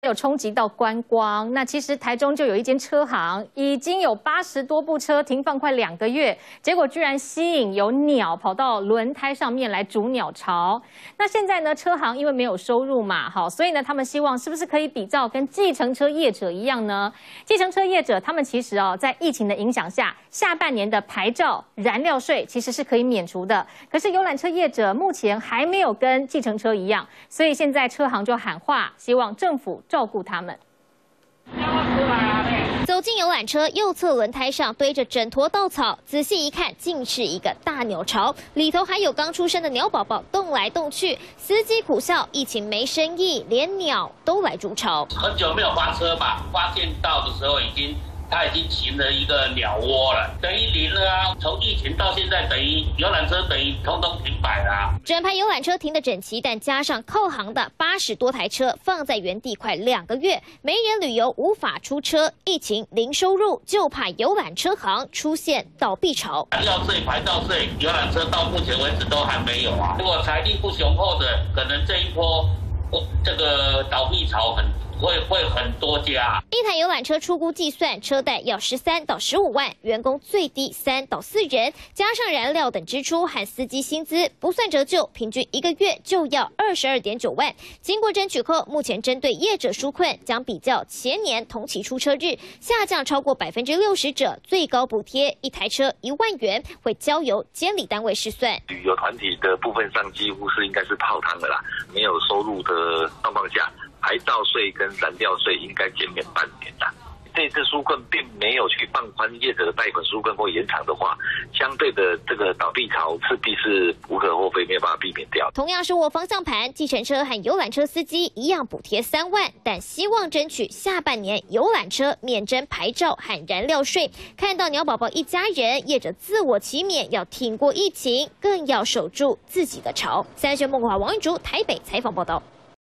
有冲击到观光。那其实台中就有一间车行，已经有80多部车停放快2个月，结果居然吸引有鸟跑到轮胎上面来筑鸟巢。那现在呢，车行因为没有收入嘛，好，所以呢，他们希望是不是可以比照跟计程车业者一样呢？计程车业者他们其实在疫情的影响下，下半年的牌照、燃料税其实是可以免除的。可是游览车业者目前还没有跟计程车一样，所以现在车行就喊话，希望政府照顾他们。 走进游览车，右侧轮胎上堆着整坨稻草，仔细一看，竟是一个大鸟巢，里头还有刚出生的鸟宝宝动来动去。司机苦笑，疫情没生意，连鸟都来筑巢。 很久没有发车吧？发现到的时候它已经形成一个鸟窝了，等于零了啊！从疫情到现在，等于游览车通通停摆了啊。 整排游览车停得整齐，但加上靠行的80多台车放在原地快2个月，没人旅游，无法出车，疫情零收入，就怕游览车行出现倒闭潮。 燃料税、牌照税，游览车到目前为止都还没有啊。如果财力不雄厚的，可能这一波这个倒闭潮会很多家。 一台游览车初估计算，车贷要13到15万，员工最低3到4人，加上燃料等支出和司机薪资，不算折旧，平均1个月就要22.9万。经过争取后，目前针对业者纾困，将比较前年同期出车日，下降超过60%者，最高补贴1台车1万元，会交由监理单位试算。 旅游团体的部分上，几乎是应该是泡汤的啦，没有收入的状况下。牌照税跟燃料税应该减免半年的。这次纾困并没有去放宽业者的贷款纾困或延长的话，相对的这个倒闭潮势必是无可厚非，没有办法避免掉。 同样是握方向盘，计程车和游览车司机一样补贴3万，但希望争取下半年游览车免征牌照和燃料税。看到鸟宝宝一家人，业者自我期勉，要挺过疫情，更要守住自己的巢。三立新闻孟国华、王玉竹台北采访报道。